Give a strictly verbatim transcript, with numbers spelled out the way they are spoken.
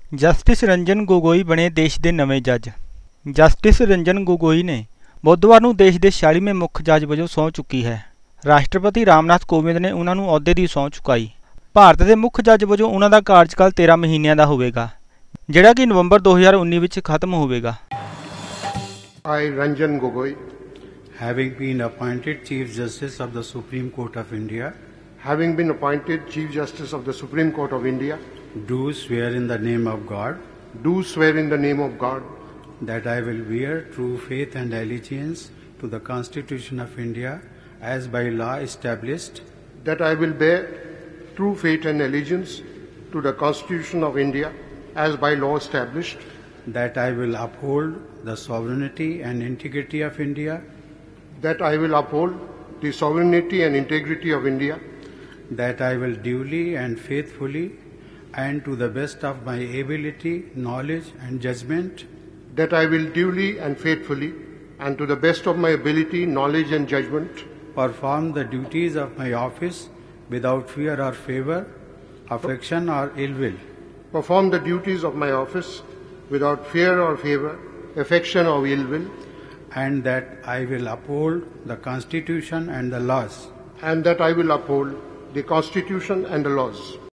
Justice Ranjan Gogoi ਬਣੇ ਦੇਸ਼ ਦੇ ਨਵੇਂ ਜੱਜ। ਜਸਟਿਸ ਰੰਜਨ ਗੋਗੋਈ ਨੇ ਬੁੱਧਵਾਰ ਨੂੰ ਦੇਸ਼ ਦੇ ਛਿਆਲੀਵੇਂ ਮੁੱਖ ਜੱਜ ਵਜੋਂ ਸਹੁੰ ਚੁੱਕੀ ਹੈ। ਰਾਸ਼ਟਰਪਤੀ ਰਾਮਨਾਥ ਕੋਵਿੰਦ ਨੇ ਉਹਨਾਂ ਨੂੰ ਅਹੁਦੇ ਦੀ ਸਹੁੰ ਚੁਕਾਈ। ਭਾਰਤ ਦੇ ਮੁੱਖ ਜੱਜ ਵਜੋਂ ਉਹਨਾਂ ਦਾ ਕਾਰਜਕਾਲ ਤੇਰਾਂ ਮਹੀਨਿਆਂ ਦਾ ਹੋਵੇਗਾ, ਜਿਹੜਾ ਕਿ ਨਵੰਬਰ ਦੋ ਹਜ਼ਾਰ ਉੱਨੀ ਵਿੱਚ ਖਤਮ ਹੋਵੇਗਾ। I, Ranjan Gogoi, having been appointed Chief Justice of the Supreme Court of India, having been appointed Chief Justice of the Supreme Court of India, do swear in the name of God do swear in the name of God that I will bear true faith and allegiance to the Constitution of India as by law established, that I will bear true faith and allegiance to the Constitution of India as by law established, that I will uphold the sovereignty and integrity of India, that I will uphold the sovereignty and integrity of India, that I will duly and faithfully and to the best of my ability, knowledge and judgment, that I will duly and faithfully and to the best of my ability, knowledge and judgment, perform the duties of my office without fear or favor, affection or ill will, perform the duties of my office without fear or favor, affection or ill will, and that I will uphold the Constitution and the laws, and that I will uphold the Constitution and the laws.